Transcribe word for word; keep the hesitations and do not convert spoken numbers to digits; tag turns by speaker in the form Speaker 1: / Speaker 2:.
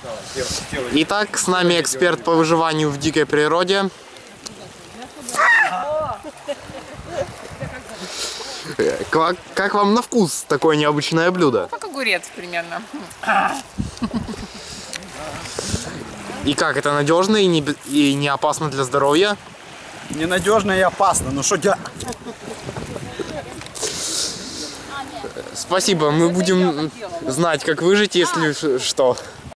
Speaker 1: Итак, с нами эксперт по выживанию в дикой природе. Как, как вам на вкус такое необычное блюдо?
Speaker 2: Как огурец примерно.
Speaker 1: И как, это надежно и не, и не опасно для здоровья?
Speaker 3: Ненадежно и опасно, ну что делать?
Speaker 1: Спасибо, мы будем знать, как выжить, если что.